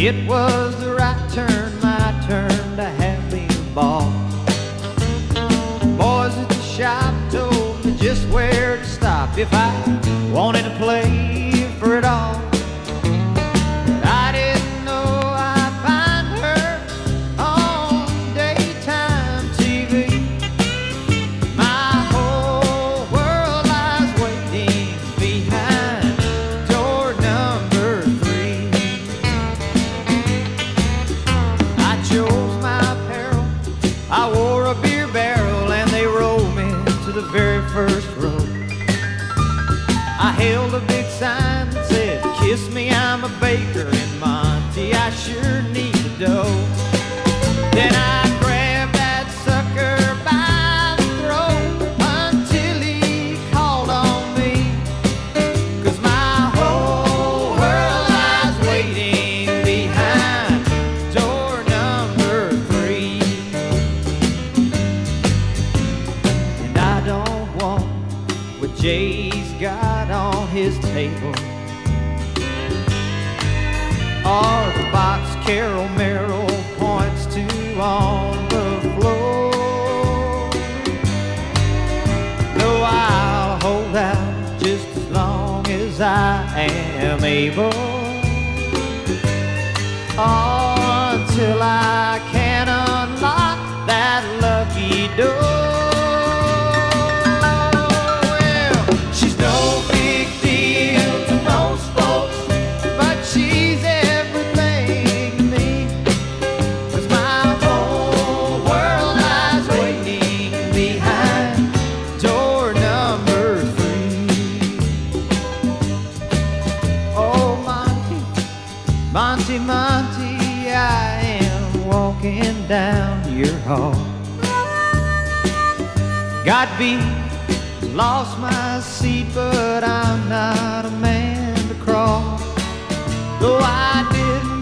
It was the right turn, my turn to have been bought. Boys at the shop told me just where to stop if I wanted to play for it all. But I didn't know I'd find her on daytime TV. My whole world lies waiting behind door number 3. I chose my apparel, I wore a beer barrel, and they rolled me to the very first row. I held a big sign that said, "Kiss me, I'm a baker, and Monty, I sure need the dough." Then I grabbed that sucker by the throat until he called on me, 'cause my whole world lies waiting behind door number 3. And I don't want what Jay's got on his table, or the box Carol Merrill points to on the floor. No, I'll hold out just as long as I am able, until I can unlock that lucky door. Monty, Monty, I am walking down your hall. Got beat, lost my seat, but I'm not a man to crawl. Though I didn't